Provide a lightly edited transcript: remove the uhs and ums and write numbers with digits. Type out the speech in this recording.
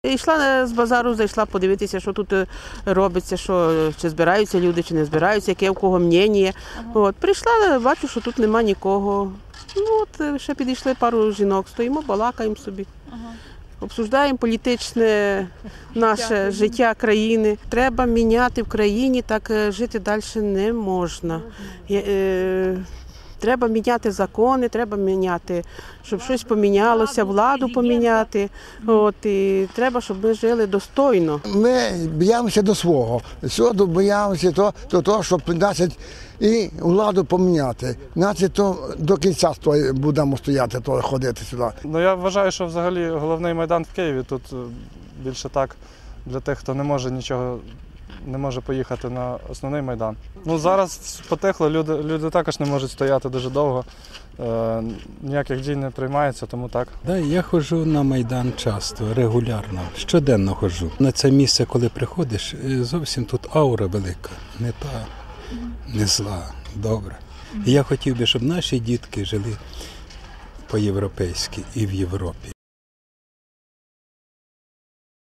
Йшла з базару, зайшла подивитися, що тут робиться, чи збираються люди, чи не збираються, яке в кого мнення. Прийшла, бачу, що тут нема нікого. Ще підійшли пару жінок, стоїмо, балакаємо собі. Обсуждаємо політичне наше життя країни. Треба міняти в країні, так жити далі не можна. Треба міняти закони, треба міняти, щоб щось помінялося, владу поміняти. І треба, щоб ми жили достойно. Ми боїмося до свого. Всього боїмося того, щоб і владу поміняти. То до кінця будемо стояти, ходити сюди. Я вважаю, що взагалі головний Майдан в Києві. Тут більше так для тих, хто не може поїхати на основний Майдан. Зараз потихло, люди також не можуть стояти дуже довго, ніяких дій не приймається, тому так. Я ходжу на Майдан часто, регулярно, щоденно ходжу. На це місце, коли приходиш, зовсім тут аура велика, не та, не зла, добра. І я хотів би, щоб наші дітки жили по-європейськи і в Європі.